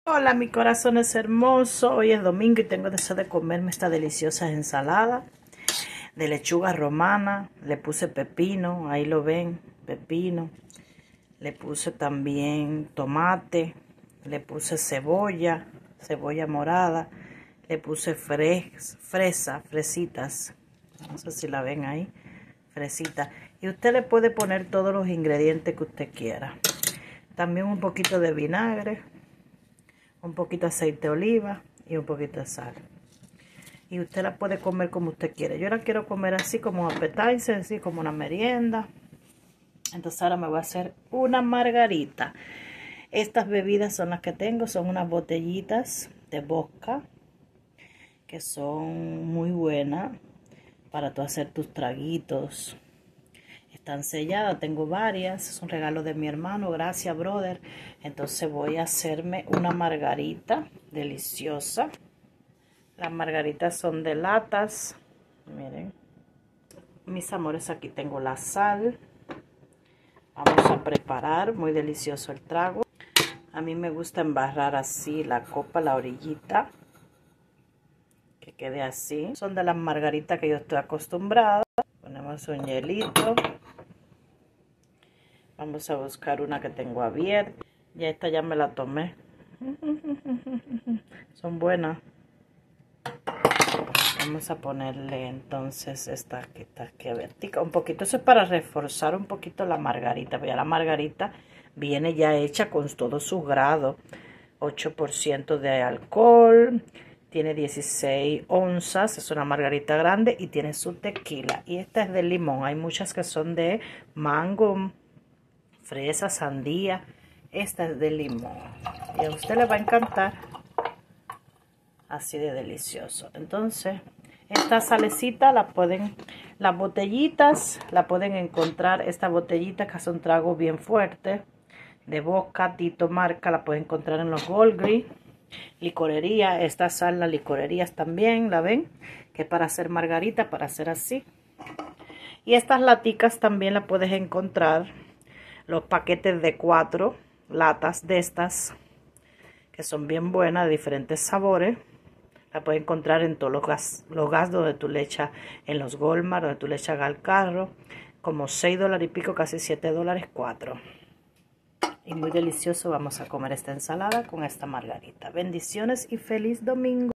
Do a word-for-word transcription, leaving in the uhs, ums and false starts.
Hola, mi corazón es hermoso. Hoy es domingo y tengo deseo de comerme esta deliciosa ensalada de lechuga romana. Le puse pepino, ahí lo ven, pepino. Le puse también tomate, le puse cebolla, cebolla morada. Le puse fres, fresa, fresitas. No sé si la ven ahí, fresita. Y usted le puede poner todos los ingredientes que usted quiera. También un poquito de vinagre, un poquito de aceite de oliva y un poquito de sal. Y usted la puede comer como usted quiere. Yo la quiero comer así como appetizer, así como una merienda. Entonces ahora me voy a hacer una margarita. Estas bebidas son las que tengo. Son unas botellitas de vodka que son muy buenas para tú hacer tus traguitos. Están selladas, tengo varias, es un regalo de mi hermano, gracias brother. Entonces voy a hacerme una margarita deliciosa. Las margaritas son de latas, miren. Mis amores, aquí tengo la sal. Vamos a preparar, muy delicioso el trago. A mí me gusta embarrar así la copa, la orillita, que quede así. Son de las margaritas que yo estoy acostumbrada. Ponemos un hielito. Vamos a buscar una que tengo abierta. Ya esta ya me la tomé. Son buenas. Vamos a ponerle entonces esta que está aquí abierta. Un poquito. Eso es para reforzar un poquito la margarita. Pero ya la margarita viene ya hecha con todos sus grados. ocho por ciento de alcohol. Tiene dieciséis onzas. Es una margarita grande. Y tiene su tequila. Y esta es de limón. Hay muchas que son de mango, fresa, sandía. Esta es de limón y a usted le va a encantar, así de delicioso. Entonces esta salecita la pueden, las botellitas la pueden encontrar, esta botellita que hace un trago bien fuerte de vodka Tito marca, la pueden encontrar en los Goldgreen licorería. Esta sal, las licorerías también la ven, que es para hacer margarita, para hacer así. Y estas laticas también la puedes encontrar, los paquetes de cuatro latas de estas, que son bien buenas, de diferentes sabores. La puedes encontrar en todos los gas, los gas donde tú le echas, en los Walmart, donde tú le echas al carro, como seis dólares y pico, casi siete dólares, cuatro. Y muy delicioso. Vamos a comer esta ensalada con esta margarita. Bendiciones y feliz domingo.